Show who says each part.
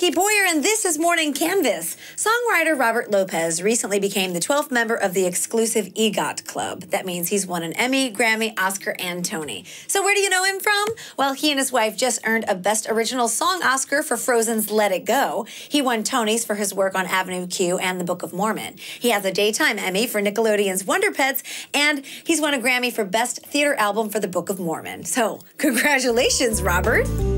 Speaker 1: Nikki Boyer, and this is Morning Canvas. Songwriter Robert Lopez recently became the 12th member of the exclusive EGOT club. That means he's won an Emmy, Grammy, Oscar, and Tony. So where do you know him from? Well, he and his wife just earned a Best Original Song Oscar for Frozen's Let It Go. He won Tonys for his work on Avenue Q and the Book of Mormon. He has a Daytime Emmy for Nickelodeon's Wonder Pets, and he's won a Grammy for Best Theater Album for the Book of Mormon. So congratulations, Robert.